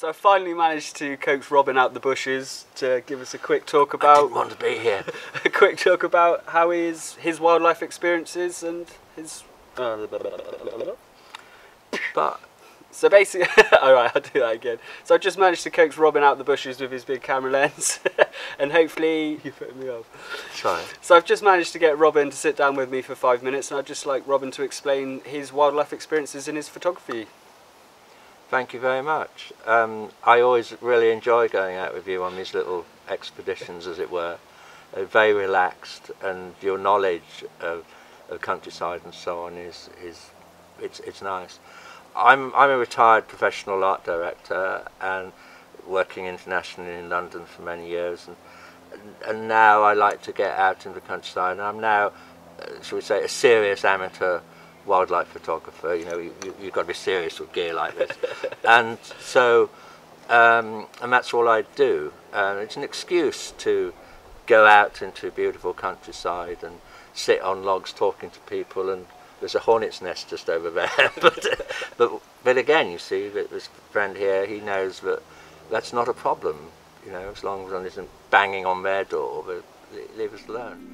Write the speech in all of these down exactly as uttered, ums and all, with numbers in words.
So I finally managed to coax Robin out the bushes to give us a quick talk about. I didn't want to be here. A quick talk about how his his wildlife experiences and his. Uh, but so basically, all right, I'll do that again. So I just managed to coax Robin out the bushes with his big camera lens, and hopefully you put me off. Sorry. So I've just managed to get Robin to sit down with me for five minutes, and I'd just like Robin to explain his wildlife experiences in his photography. Thank you very much. Um, I always really enjoy going out with you on these little expeditions, as it were. They're very relaxed, and your knowledge of, of countryside and so on is is it's it's nice. I'm I'm a retired professional art director and working internationally in London for many years, and and now I like to get out in the countryside. And I'm now, uh, shall we say, a serious amateur wildlife photographer. You know, you, you, you've got to be serious with gear like this. And so, um, and that's all I do. Uh, it's an excuse to go out into beautiful countryside and sit on logs talking to people, and there's a hornet's nest just over there. but, but, but again, you see, that this friend here, he knows that that's not a problem, you know, as long as one isn't banging on their door, but leave us alone.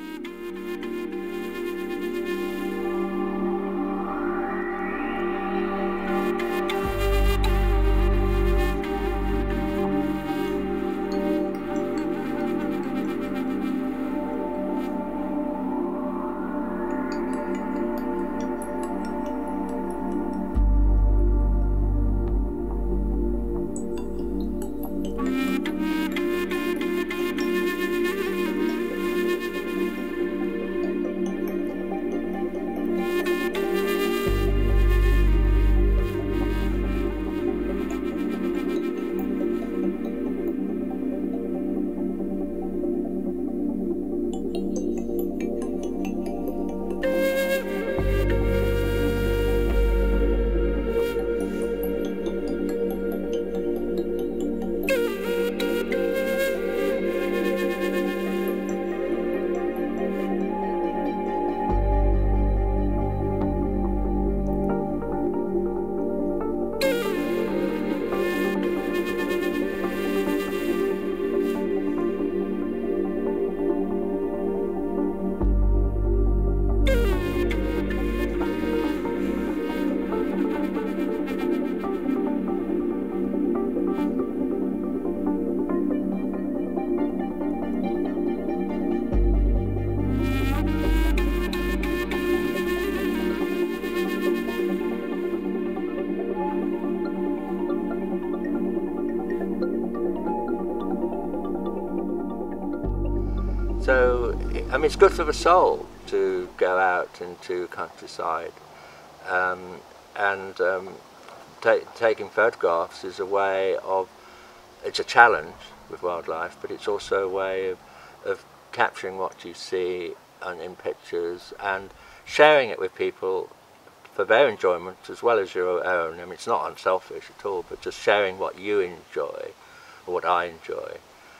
So, I mean, it's good for the soul to go out into countryside, um, and um, ta taking photographs is a way of, it's a challenge with wildlife, but it's also a way of, of capturing what you see and in pictures and sharing it with people for their enjoyment as well as your own. I mean, it's not unselfish at all, but just sharing what you enjoy, or what I enjoy.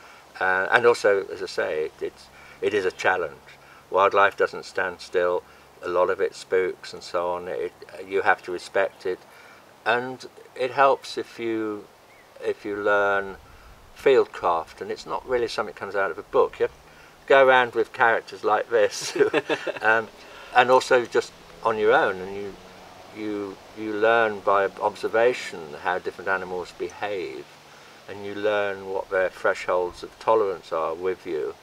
Uh, and also, as I say, it, it's, it is a challenge. Wildlife doesn't stand still. A lot of it spooks and so on. It, you have to respect it, and it helps if you if you learn fieldcraft. And it's not really something that comes out of a book. You have to go around with characters like this, um, and also just on your own. And you you you learn by observation how different animals behave. And you learn what their thresholds of tolerance are with you,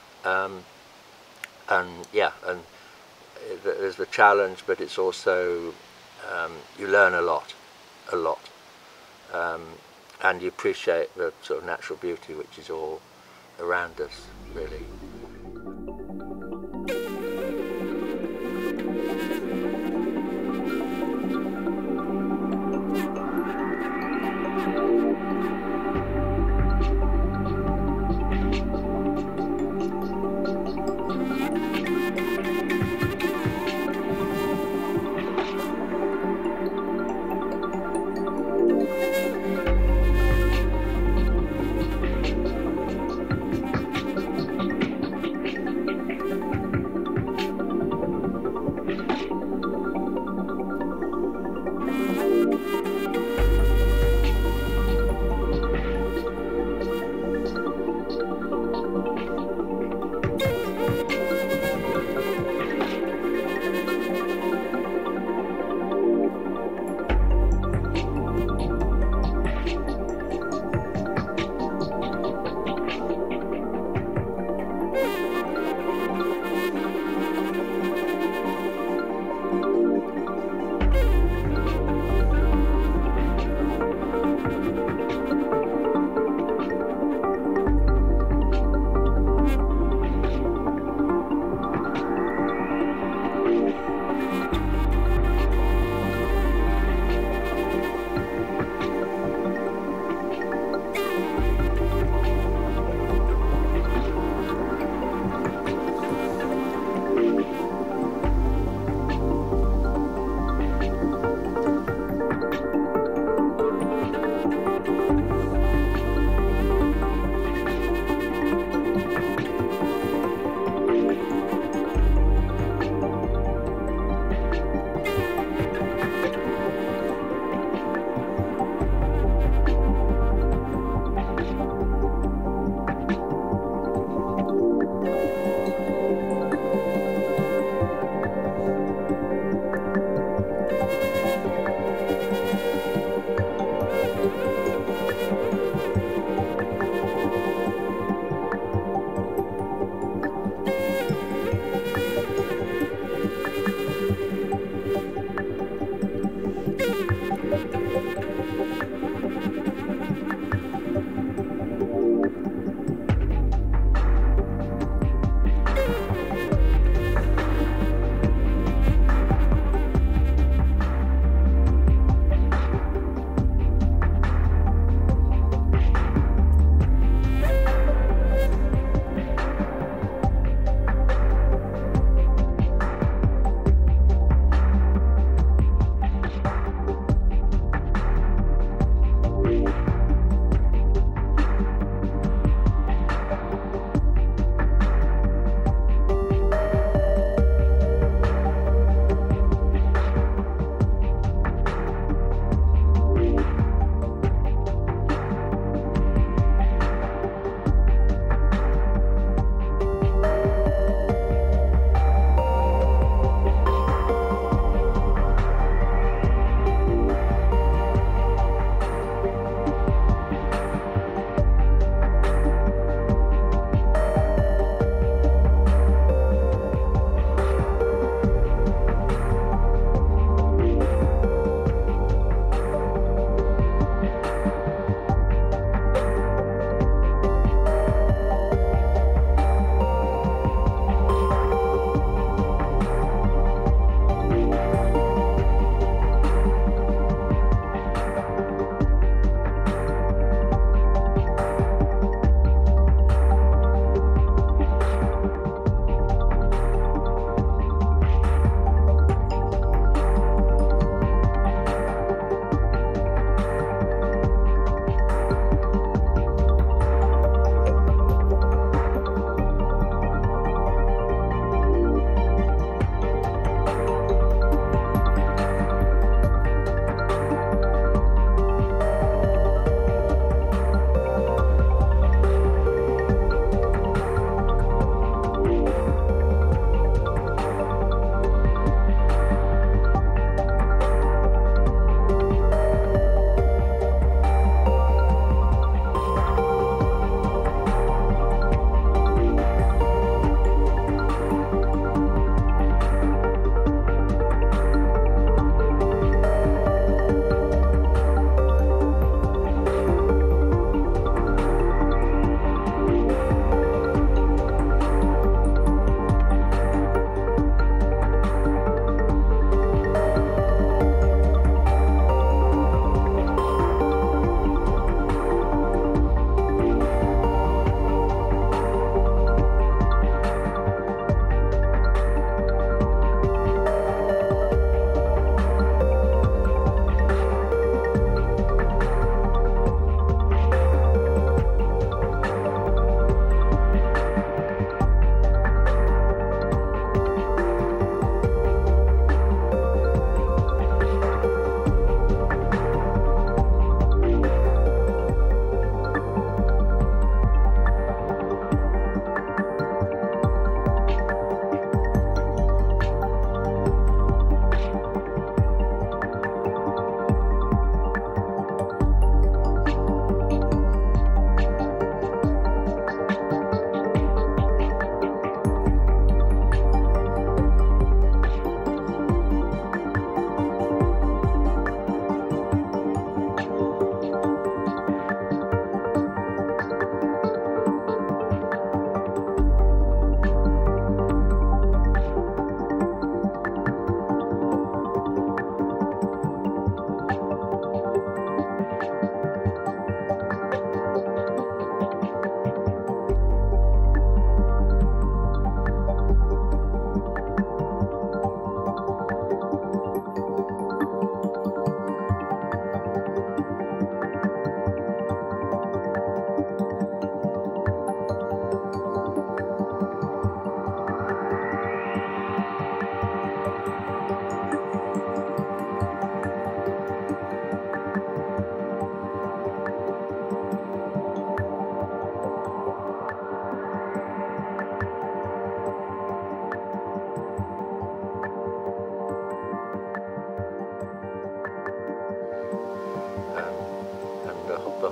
um, and yeah, and there's the challenge, but it's also um, you learn a lot, a lot, um, and you appreciate the sort of natural beauty which is all around us, really.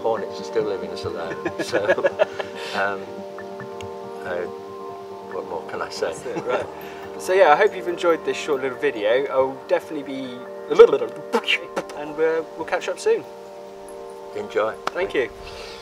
hornets are still leaving us alone. So, um, uh, what more can I say? That's it, right. So yeah, I hope you've enjoyed this short little video. I'll definitely be a little bit, and uh, we'll catch up soon. Enjoy. Thank you.